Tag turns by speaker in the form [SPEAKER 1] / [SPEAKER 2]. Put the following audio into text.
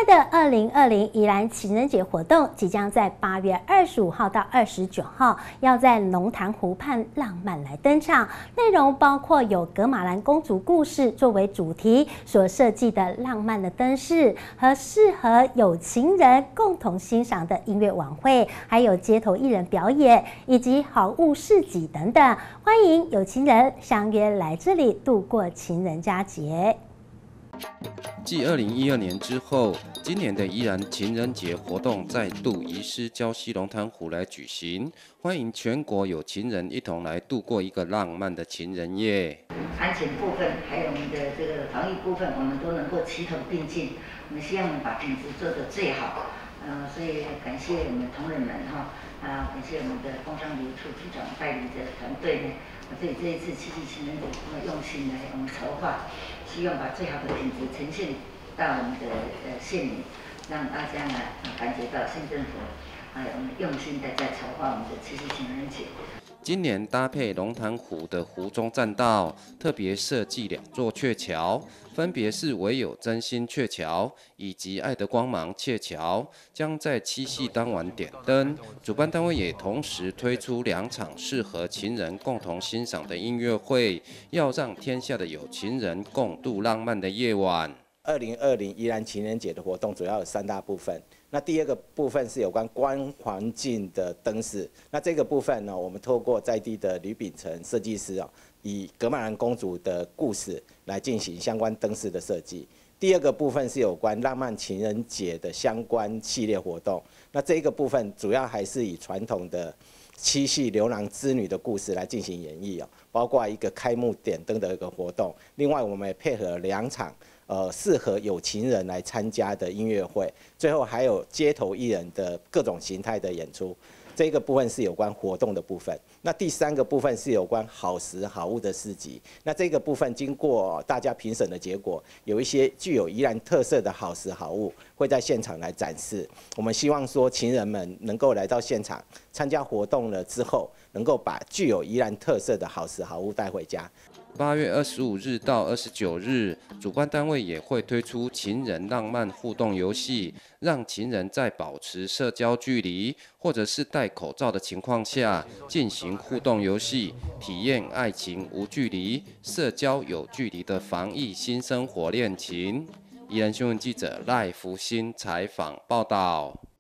[SPEAKER 1] 的2020宜兰情人节活动即将在8月25号到29号，要在龙潭湖畔浪漫来登场。内容包括有噶玛兰公主故事作为主题所设计的浪漫的灯饰，和适合有情人共同欣赏的音乐晚会，还有街头艺人表演，以及好物市集等等。欢迎有情人相约来这里度过情人佳节。
[SPEAKER 2] 继2012年之后，今年的宜兰情人节活动再度移师礁溪龙潭湖来举行，欢迎全国有情人一同来度过一个浪漫的情人夜。
[SPEAKER 3] 安全部分还有我们的这个防疫部分，我们都能够齐头并进。我们希望把品质做得最好。所以感谢我们同仁们感谢我们的工商旅游处处长带领的团队呢，对这一次七夕情人节这么用心来我们筹划。 希望把最好的品质呈现到我们的县里，让大家呢感觉到县政府还有我们用心的在筹划我们的七夕情人节。
[SPEAKER 2] 今年搭配龙潭湖的湖中栈道，特别设计2座鹊桥，分别是唯有真心鹊桥以及爱的光芒鹊桥，将在七夕当晚点灯。主办单位也同时推出2场适合情人共同欣赏的音乐会，要让天下的有情人共度浪漫的夜晚。
[SPEAKER 4] 2020宜兰情人节的活动主要有3大部分。那第2个部分是有关光环境的灯饰。那这个部分呢，我们透过在地的吕秉成设计师以噶玛兰公主的故事来进行相关灯饰的设计。第2个部分是有关浪漫情人节的相关系列活动。那这个部分主要还是以传统的七夕牛郎织女的故事来进行演绎包括一个开幕点灯的一个活动。另外，我们也配合2场。 适合有情人来参加的音乐会，最后还有街头艺人的各种形态的演出。这个部分是有关活动的部分。那第3个部分是有关好食好物的市集。那这个部分经过大家评审的结果，有一些具有宜兰特色的好食好物会在现场来展示。我们希望说情人们能够来到现场参加活动了之后，能够把具有宜兰特色的好食好物带回家。
[SPEAKER 2] 8月25日到29日，主办单位也会推出情人浪漫互动游戏，让情人在保持社交距离或者是戴口罩的情况下进行互动游戏，体验爱情无距离、社交有距离的防疫新生活恋情。宜兰新闻记者赖福新采访报道。